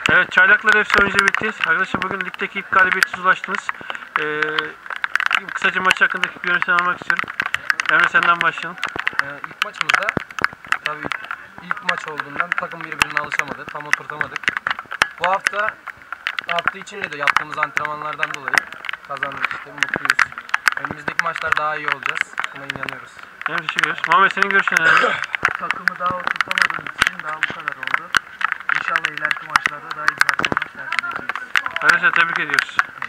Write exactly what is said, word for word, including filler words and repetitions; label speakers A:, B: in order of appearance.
A: Evet, Çaylaklar F C oyuncu bitti. Arkadaşlar bugün ligdeki ilk galibiyetinize ulaştınız. Ee, kısaca maç hakkındaki bir görüşünü almak istiyorum. Emre, senden başlayalım.
B: Ee, ilk maçımızda tabii ilk maç olduğundan takım birbirine alışamadı. Tam oturtamadık. Bu hafta hafta içinde de yaptığımız antrenmanlardan dolayı kazandık, işte mutluyuz. Önümüzdeki maçlar daha iyi olacağız. Buna inanıyoruz.
A: Evet, teşekkür ederiz. Muhammed, senin görüşün neler?
C: Takımı daha oturtamadığımız için daha bu kadar oldu. İnşallah ileriki maçlarda daha iyi performans sergileyeceğiz.
A: Arkadaşlar tebrik ediyoruz.